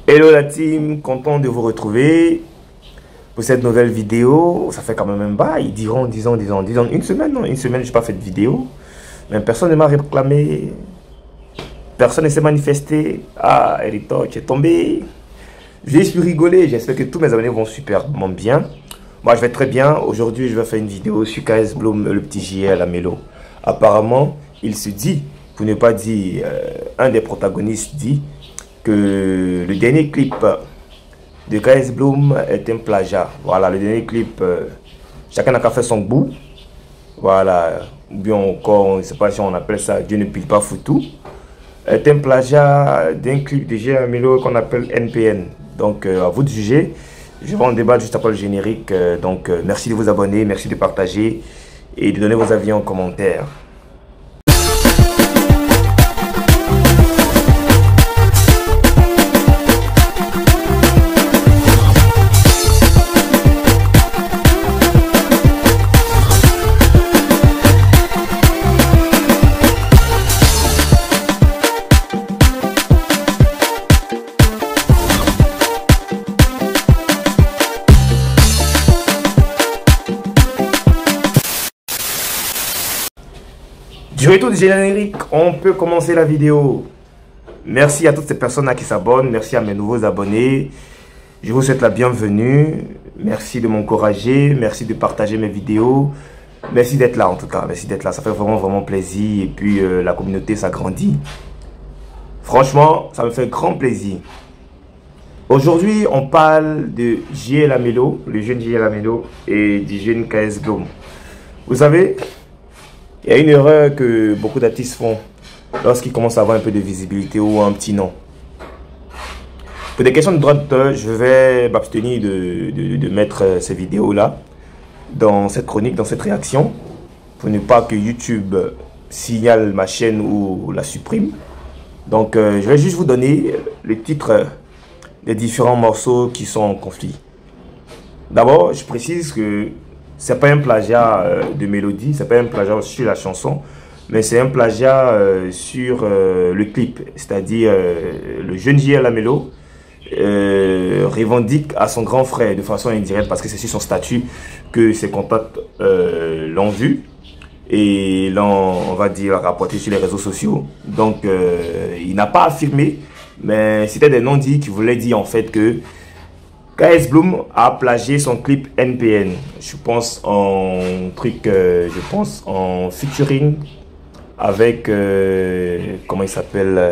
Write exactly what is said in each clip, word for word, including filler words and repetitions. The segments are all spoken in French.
Hello la team, content de vous retrouver pour cette nouvelle vidéo. Ça fait quand même un bail, diront, disons, disons, disons, une semaine, non, une semaine, je n'ai pas fait de vidéo. Mais personne ne m'a réclamé, personne ne s'est manifesté. Ah, Erito, tu es tombé. J'ai pu rigoler, j'espère que tous mes abonnés vont superbement bien. Moi, je vais très bien. Aujourd'hui, je vais faire une vidéo sur K S Bloom, le petit J L Amelo. Apparemment, il se dit, pour ne pas dire, euh, un des protagonistes dit que le dernier clip de K S Bloom est un plagiat. Voilà, le dernier clip, euh, chacun n'a qu'à faire son bout. Voilà, ou bien encore, on ne sait pas si on appelle ça Dieu ne pile pas foutu. Est un plagiat d'un clip de J L Amelo qu'on appelle N P N. Donc, euh, à vous de juger. Je vais en débattre juste après le générique. Euh, donc, euh, merci de vous abonner, merci de partager et de donner vos avis en commentaire. Du retour du générique, on peut commencer la vidéo. Merci à toutes ces personnes qui s'abonnent. Merci à mes nouveaux abonnés. Je vous souhaite la bienvenue. Merci de m'encourager. Merci de partager mes vidéos. Merci d'être là en tout cas. Merci d'être là. Ça fait vraiment, vraiment plaisir. Et puis euh, la communauté s'agrandit. Franchement, ça me fait grand plaisir. Aujourd'hui, on parle de J L Amelo, le jeune J L Amelo et du jeune K S Bloom. Vous savez, il y a une erreur que beaucoup d'artistes font lorsqu'ils commencent à avoir un peu de visibilité ou un petit nom. Pour des questions de droit d'auteur, je vais m'abstenir de, de, de mettre ces vidéos-là dans cette chronique, dans cette réaction, pour ne pas que YouTube signale ma chaîne ou la supprime. Donc, euh, je vais juste vous donner le titre des différents morceaux qui sont en conflit. D'abord, je précise que c'est pas un plagiat euh, de mélodie, c'est pas un plagiat sur la chanson, mais c'est un plagiat euh, sur euh, le clip. C'est-à-dire, euh, le jeune J L Amelo euh, revendique à son grand frère de façon indirecte, parce que c'est sur son statut que ses contacts euh, l'ont vu et l'ont, on va dire, rapporté sur les réseaux sociaux. Donc, euh, il n'a pas affirmé, mais c'était des non-dits qui voulaient dire en fait que K S Bloom a plagié son clip N P N. Je pense en truc, euh, je pense en featuring avec, euh, comment il s'appelle, euh,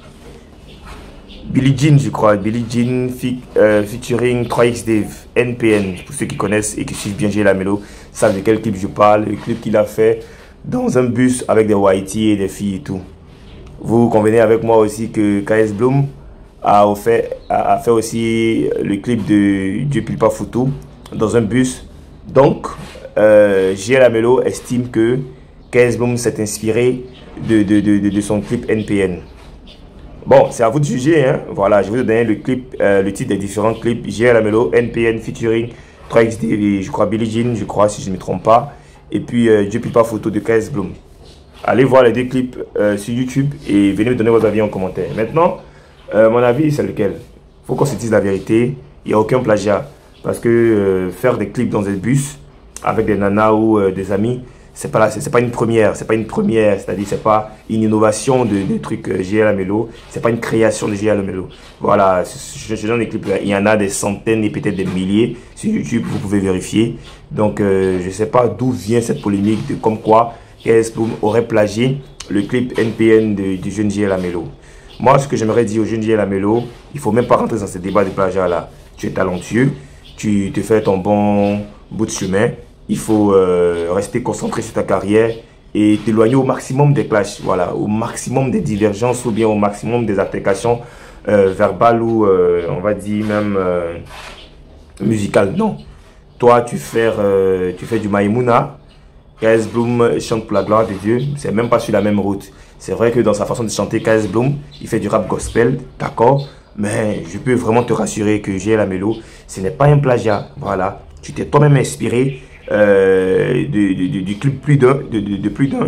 Billie Jean, je crois. Billie Jean fi euh, featuring trois X Dave, N P N. Pour ceux qui connaissent et qui suivent bien J L Amelo, savent de quel clip je parle. Le clip qu'il a fait dans un bus avec des whiteys et des filles et tout. Vous convenez avec moi aussi que K S Bloom a fait, a fait aussi le clip de Dieu pile pas foutu dans un bus. Donc, euh, J L Amelo estime que K S Bloom s'est inspiré de, de, de, de, de son clip N P N. Bon, c'est à vous de juger. Hein. Voilà, je vais vous donner le clip, euh, le titre des différents clips. J L Amelo, N P N featuring trois X D, je crois Billie Jean, je crois si je ne me trompe pas. Et puis euh, Dieu pile pas foutu de K S Bloom. Allez voir les deux clips euh, sur YouTube et venez me donner vos avis en commentaire. Maintenant, Euh, mon avis, c'est lequel? Il faut qu'on se dise la vérité. Il n'y a aucun plagiat. Parce que euh, faire des clips dans des bus avec des nanas ou euh, des amis, c'est pas, c'est pas une première. C'est pas une première. C'est-à-dire, c'est pas une innovation de, de trucs euh, J L Amelo. C'est pas une création de J L Amelo. Voilà, je, je donne des clips. Il y en a des centaines et peut-être des milliers sur YouTube. Vous pouvez vérifier. Donc, euh, je sais pas d'où vient cette polémique de comme quoi K S Bloom aurait plagié le clip N P N de, du jeune J L Amelo. Moi, ce que j'aimerais dire au jeune J L Amelo, il ne faut même pas rentrer dans ce débat de plagiat là. Tu es talentueux, tu te fais ton bon bout de chemin. Il faut euh, rester concentré sur ta carrière et t'éloigner au maximum des clashs, voilà, au maximum des divergences ou bien au maximum des altercations euh, verbales ou euh, on va dire même euh, musicales. Non, toi tu fais, euh, tu fais du Maïmouna, K S Bloom chante pour la gloire de Dieu, c'est même pas sur la même route. C'est vrai que dans sa façon de chanter, K S Bloom, il fait du rap gospel, d'accord. Mais je peux vraiment te rassurer que J L Amelo, ce n'est pas un plagiat. Voilà, tu t'es toi-même inspiré euh, de, de, de, du clip plus d'un, de, de, de plus d'un.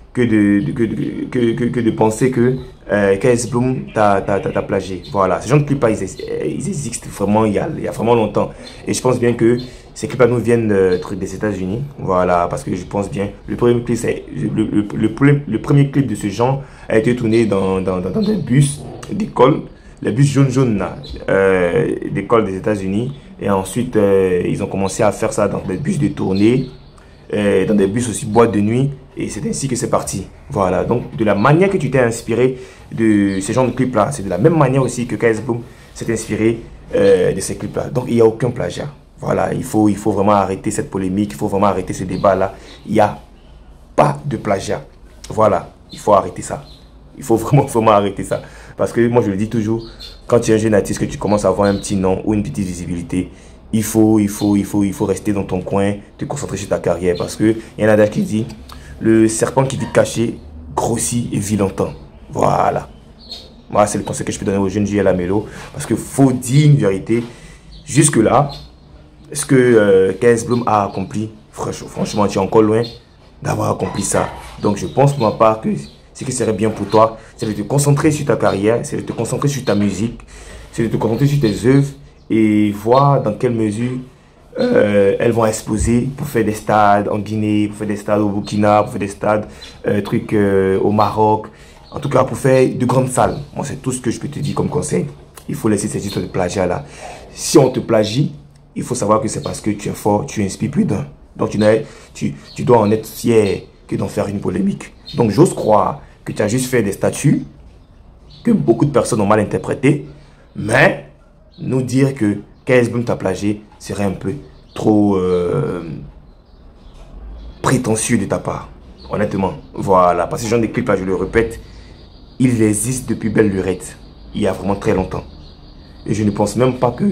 que de, de, que, de, que, que, que de penser que euh, K S Bloom t'a plagié. Voilà, ces gens de clips là, ils, ils existent vraiment il y, a, il y a vraiment longtemps. Et je pense bien que ces clips là nous viennent euh, des États-Unis. Voilà, parce que je pense bien, le premier clip, le, le, le, le, le premier clip de ce genre a été tourné dans, dans, dans, dans des bus d'école, les bus jaunes jaunes là, euh, d'école des États-Unis. Et ensuite, euh, ils ont commencé à faire ça dans des bus de tournée, euh, dans des bus aussi boîte de nuit. Et c'est ainsi que c'est parti. Voilà, donc de la manière que tu t'es inspiré de ce genre de clips là, c'est de la même manière aussi que K S Bloom s'est inspiré euh, de ces clips là. Donc il n'y a aucun plagiat. Voilà, il faut, il faut vraiment arrêter cette polémique, il faut vraiment arrêter ce débat là. Il n'y a pas de plagiat. Voilà, il faut arrêter ça. Il faut vraiment, vraiment arrêter ça. Parce que moi je le dis toujours, quand tu es un jeune artiste, que tu commences à avoir un petit nom ou une petite visibilité, il faut, il faut, il faut, il faut rester dans ton coin, te concentrer sur ta carrière. Parce qu'il y a un adage qui dit, le serpent qui vit caché grossit et vit longtemps. Voilà. Moi, c'est le conseil que je peux donner aux jeunes J L A Melo. Parce qu'il faut dire une vérité. Jusque-là, ce que euh, K S Bloom a accompli, franchement, tu es encore loin d'avoir accompli ça. Donc, je pense pour ma part que ce qui serait bien pour toi, c'est de te concentrer sur ta carrière, c'est de te concentrer sur ta musique, c'est de te concentrer sur tes œuvres et voir dans quelle mesure Euh, elles vont exposer pour faire des stades en Guinée, pour faire des stades au Burkina, pour faire des stades euh, trucs euh, au Maroc. En tout cas, pour faire de grandes salles. Moi, c'est tout ce que je peux te dire comme conseil. Il faut laisser cette histoire de plagiat là. Si on te plagie, il faut savoir que c'est parce que tu es fort, tu inspires plus d'un. Donc, tu, tu, tu dois en être fier que d'en faire une polémique. Donc, j'ose croire que tu as juste fait des statuts que beaucoup de personnes ont mal interprétés. Mais, nous dire que K S Bloom t'a plagié serait un peu trop euh, prétentieux de ta part, honnêtement. Voilà, parce que ce genre de clips là, je le répète, il existe depuis belle lurette, il y a vraiment très longtemps. Et je ne pense même pas que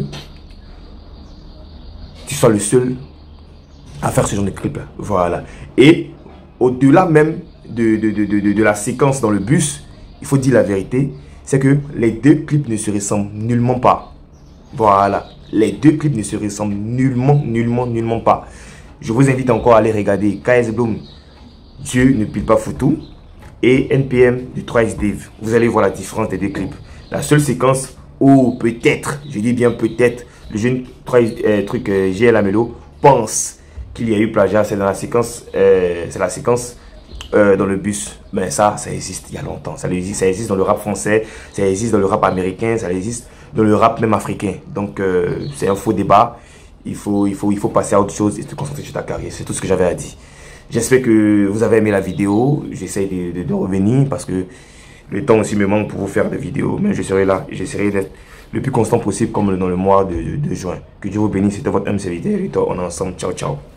tu sois le seul à faire ce genre de clips là. Voilà. Et au-delà même de, de, de, de, de la séquence dans le bus, il faut dire la vérité, c'est que les deux clips ne se ressemblent nullement pas. Voilà. Les deux clips ne se ressemblent nullement, nullement, nullement pas. Je vous invite encore à aller regarder K S Bloom, Dieu ne pile pas foutu, et N P M du trois X Dave. Vous allez voir la différence des deux clips. La seule séquence où peut-être, je dis bien peut-être, le jeune euh, truc euh, J L A Melo pense qu'il y a eu plagiat, c'est dans la séquence, euh, c'est la séquence euh, dans le bus. Mais ça, ça existe il y a longtemps. Ça existe, ça existe dans le rap français, ça existe dans le rap américain, ça existe dans le rap même africain. Donc euh, c'est un faux débat. Il faut, il, faut, il faut passer à autre chose et se concentrer sur ta carrière. C'est tout ce que j'avais à dire. J'espère que vous avez aimé la vidéo. J'essaie de, de, de revenir parce que le temps aussi me manque pour vous faire des vidéos. Mais je serai là. J'essaierai d'être le plus constant possible comme dans le mois de, de, de juin. Que Dieu vous bénisse. C'était votre M C V T. On est ensemble. Ciao, ciao.